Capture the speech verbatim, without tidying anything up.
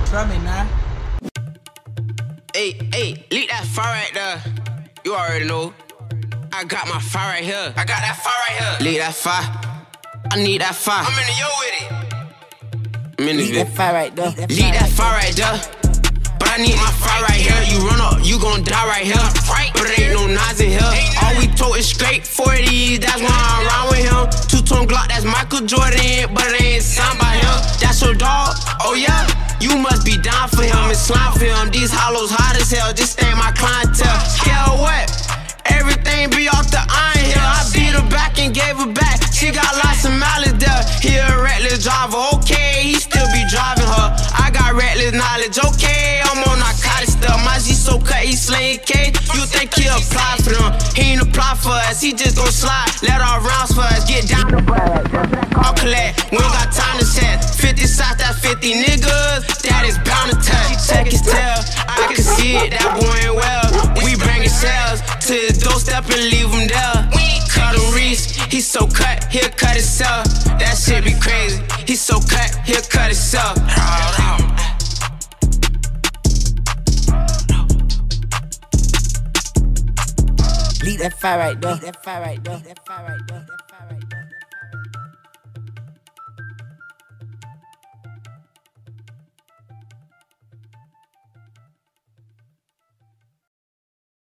Trust me now. Hey, hey, leak that fire right there. You already know. I got my fire right here. I got that fire right here. Leak that fire. I need that fire. I'm in the yo with it. I'm in the Leak that fire right there. Leak that fire right there. But I need my fire right here. You run up, you gon' die right here. But there ain't no knives in here. All we told is straight forties. That's why I'm around with him. Two-tone Glock, that's Michael Jordan. But it ain't signed by him. That's your dog. Oh yeah. You must be down for him and slime for him. These hollows hot as hell, just ain't my clientele. Hell what? Everything be off the iron here. I beat her back and gave her back. She got lots of mileage there. He a reckless driver, okay, he still be driving her. I got reckless knowledge, okay, I'm on narcotic stuff. My G so cut, he slaying K. You think he apply for them? He ain't apply for us, he just gon' slide. Let our rounds for us, get down the I'll collect, we ain't got time to set. fifty shots, that's fifty niggas. That is bound to touch. Check his tail, I can see it, that boy ain't well. We bringin' shells to his doorstep and leave him there. KuttEm Reese, he so cut, he'll cut himself. That shit be crazy. He so cut, he'll cut himself. Leak that fire right there. Leak that fire right there. That fire right there.